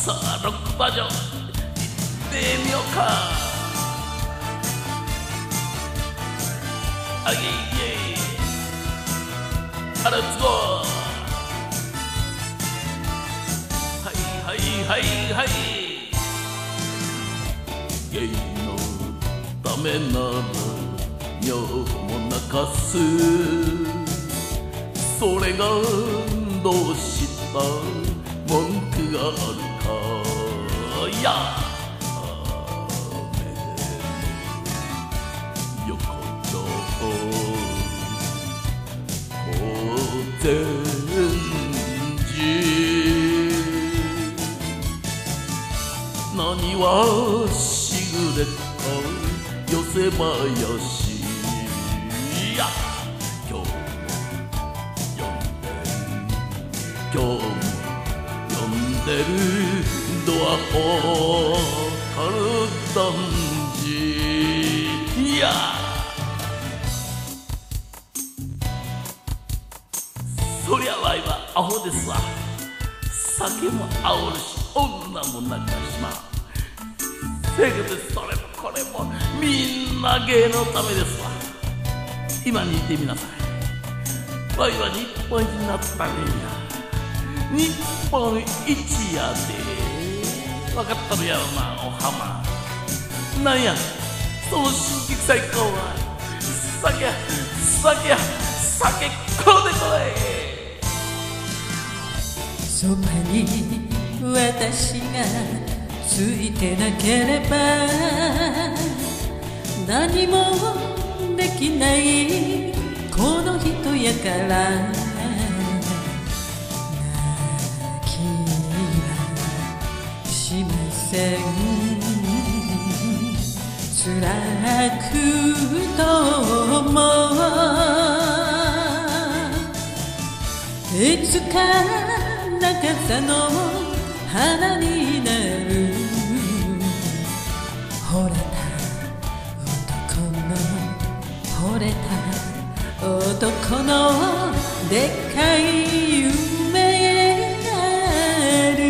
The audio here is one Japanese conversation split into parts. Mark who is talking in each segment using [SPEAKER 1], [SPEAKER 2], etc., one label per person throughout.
[SPEAKER 1] さあロックバージョンいってみようか。あげいイエイあらレッツゴー。はいはいはいはい。ゲイのためなら尿も泣かす。それがどうした文句があるか。いや雨横丁高善寺何はしぐれか寄せ林。いや今日も呼んでるドアホタルダンジ。いやそりゃわいはアホですわ。酒もあおるし女も泣かしまう。せやけどそれもこれもみんな芸のためですわ。今にいてみなさい。わいは日本一になったねんや。日本一やで。分かったるやろなお浜。なんやその新規最高は酒や酒や酒こうでこい。
[SPEAKER 2] そばに私がついてなければ何もできないこの人やから泣きはしません。辛くともいつか長さの花になる。惚れた男の惚れた男のでっかい夢がある。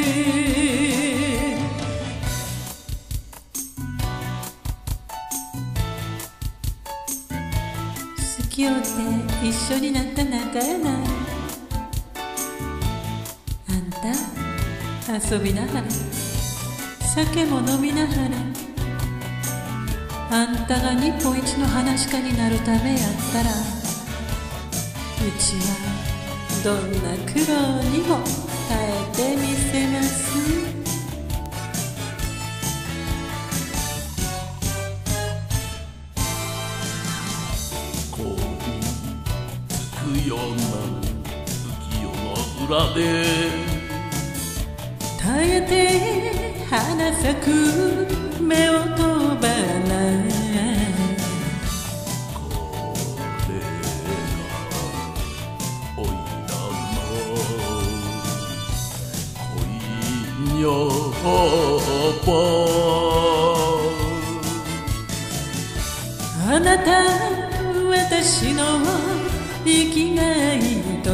[SPEAKER 2] 好きよって一緒になった仲やない。遊びなはれ酒も飲みなはれ。あんたが日本一の噺家になるためやったらうちはどんな苦労にも耐えてみせます。
[SPEAKER 1] こうつくような浮世の裏で
[SPEAKER 2] 耐えて花咲く目を飛ばない。
[SPEAKER 1] これがおいらの恋女房。
[SPEAKER 2] あなた私の生きがいと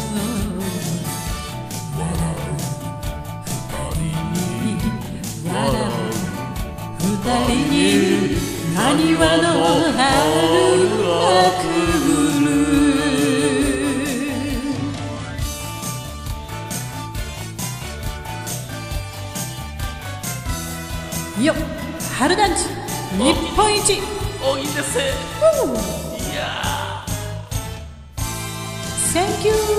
[SPEAKER 2] 二人に埴輪の春が来る。よっ春団地日本一
[SPEAKER 1] おいでせ。いや
[SPEAKER 2] センキュー。